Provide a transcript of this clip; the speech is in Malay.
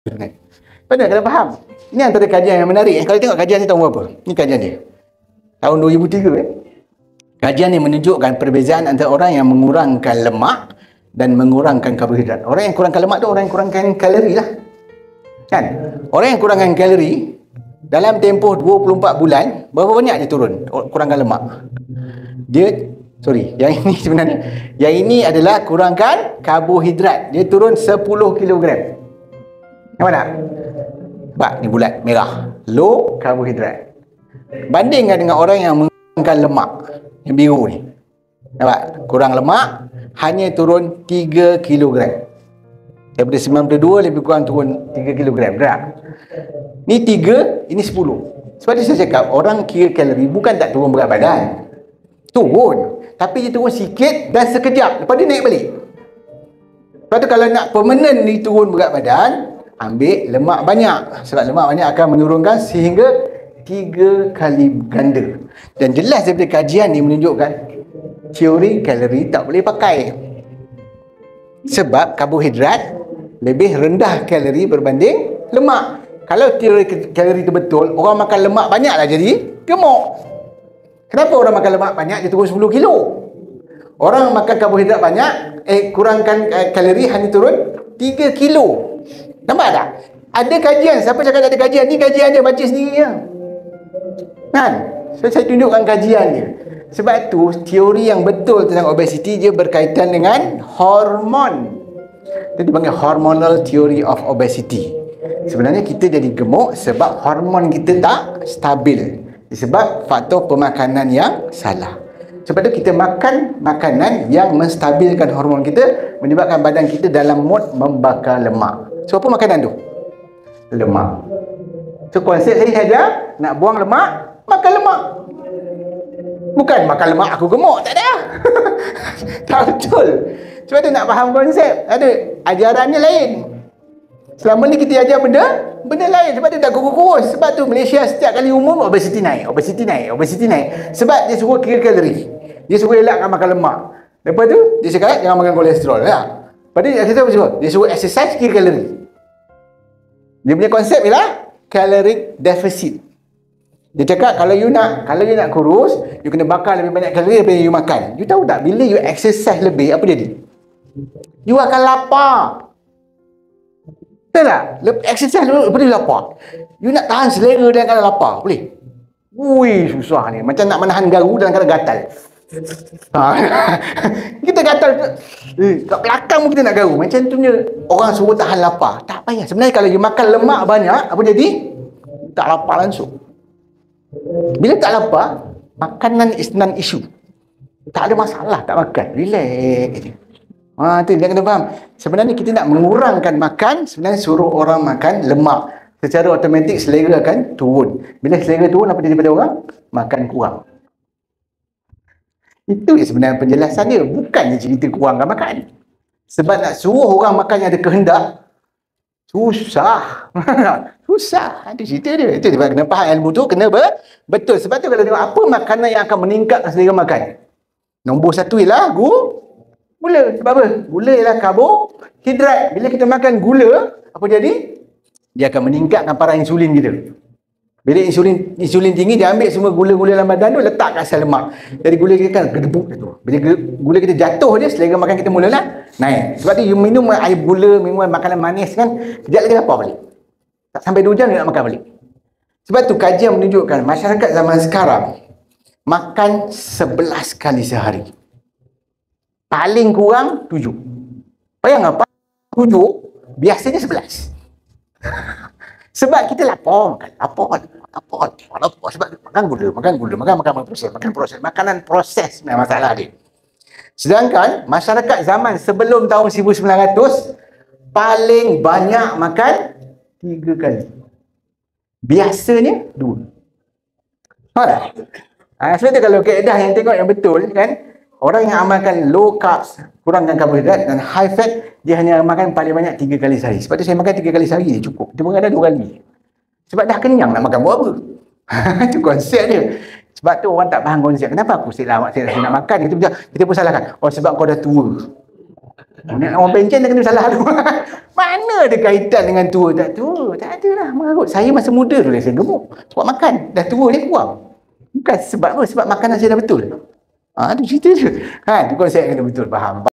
Benar, kena faham. Ini antara kajian yang menarik. Kalau tengok kajian ni tahun berapa? Ni kajian dia. Tahun 2003. Kajian ni menunjukkan perbezaan antara orang yang mengurangkan lemak dan mengurangkan karbohidrat. Orang yang kurangkan lemak tu orang yang kurangkan kalori lah. Kan? Orang yang kurangkan kalori dalam tempoh 24 bulan, berapa banyak dia turun kurangkan lemak? Yang ini sebenarnya, yang ini adalah kurangkan karbohidrat. Dia turun 10 kilogram. Yang mana? Nampak? Ni bulat, merah. Low karbohidrat. Bandingkan dengan orang yang mengurangkan lemak. Yang biru ni. Nampak? Kurang lemak, hanya turun 3 kilogram. Daripada 92 lebih kurang turun 3 kilogram. Tak? Ni 3, ini 10. Sebab itu saya cakap, orang kira kalori bukan tak turun berat badan. Turun. Tapi dia turun sikit dan sekejap. Lepas dia naik balik. Lepas tu kalau nak permanent ni turun berat badan, ambil lemak banyak. Sebab lemak banyak akan menurunkan sehingga 3 kali ganda. Dan jelas daripada kajian ni menunjukkan teori kalori tak boleh pakai. Sebab karbohidrat lebih rendah kalori berbanding lemak. Kalau teori kalori itu betul, orang makan lemak banyaklah jadi gemuk. Kenapa orang makan lemak banyak dia turun 10 kilo? Orang makan karbohidrat banyak, kurangkan kalori hanya turun 3 kilo. Nampak tak? Ada kajian. Siapa cakap tak ada kajian? Ni kajian dia, baca sendiri ya. Kan? So, saya tunjukkan kajian dia. Sebab tu teori yang betul tentang obesity dia berkaitan dengan hormon. Itu dipanggil hormonal theory of obesity. Sebenarnya kita jadi gemuk sebab hormon kita tak stabil. Disebab faktor pemakanan yang salah. Sebab tu kita makan makanan yang menstabilkan hormon kita, menyebabkan badan kita dalam mood membakar lemak. So apa makanan tu? Lemak. So konsep saya saja, nak buang lemak, makan lemak. Bukan makan lemak aku gemuk, tak ada. Tak betul. Sebab tu nak faham konsep. Ada ajarannya lain. Selama ni kita ajar benda lain. Sebab tu tak kurus. Sebab tu Malaysia setiap kali umum obesity naik. Sebab dia suruh kira kalori. Dia suruh elakkan makan lemak. Lepas tu dia cakap jangan makan kolesterol lah. Lepas tu dia suruh exercise, kira kalori. Dia punya konsep ialah caloric deficit. Dia cakap kalau you nak kurus, you kena bakar lebih banyak kalori daripada you makan. You tahu tak bila you exercise lebih apa jadi? You akan lapar. Betul tak? Exercise lepas tu lapar. You nak tahan selera dalam keadaan lapar, boleh? Ui, susah ni. Macam nak menahan garu dalam keadaan gatal. Kita gatal kat belakang pun kita nak garu. Macam tu punya orang suruh tahan lapar. Tak payah. Sebenarnya kalau you makan lemak banyak, apa jadi? Tak lapar langsung. Bila tak lapar, makanan is non-issue. Tak ada masalah tak makan. Relax je. Tu dia kena faham. Sebenarnya kita nak mengurangkan makan, sebenarnya suruh orang makan lemak. Secara automatik selera akan turun. Bila selera turun, apa jadi pada orang? Makan kurang. Itu sebenarnya penjelasan dia. Bukannya cerita kurangkan makan. Sebab nak suruh orang makan yang ada kehendak, susah. Susah. Itu cerita dia. Itu dia kena faham ilmu tu, kena betul. Sebab tu kalau tengok apa makanan yang akan meningkatkan selera makan. Nombor satu ialah gula. Sebab apa? Gula ialah karbohidrat. Bila kita makan gula, apa jadi? Dia akan meningkatkan parah insulin kita. Bila insulin tinggi, dia ambil semua gula-gula dalam badan tu, letak kat sel lemak. Jadi gula kita kan gedebuk tu. Bila gula kita jatuh je, selera makan kita mulalah naik. Sebab tu you minum air gula, minum makanan manis kan, kejap lagi lapar balik. Tak sampai 2 jam dia nak makan balik. Sebab tu kajian menunjukkan masyarakat zaman sekarang makan 11 kali sehari. Paling kurang 7. Bayang apa? 7, biasanya 11. Sebab kita lapar. Sebab makan gula, makan proses. Makanan proses memang masalah dia. Sedangkan masyarakat zaman sebelum tahun 1900 paling banyak makan 3 kali. Biasanya 2. Sebab tu kalau kaedah yang tengok yang betul kan, orang yang amalkan low carbs, kurangkan karbohidrat dan high fat, dia hanya makan paling banyak 3 kali sehari. Sebab tu saya makan 3 kali sehari dia cukup. Dia pun ada 2 kali. Sebab dah kenyang nak makan buat apa. Itu konsep dia. Sebab tu orang tak faham konsep. Kenapa aku saya nak makan? Kita pun salahkan. Oh sebab kau dah tua. Orang pencen dia kena salah tu. Mana ada kaitan dengan tua tak tua? Tak ada lah mengarut. Saya masa muda tu saya gemuk. Sebab makan. Dah tua dia kurang. Bukan sebab apa? Sebab makanan saya dah betul. Tu cerita je. Kan? Tu konsep yang kena betul. Faham?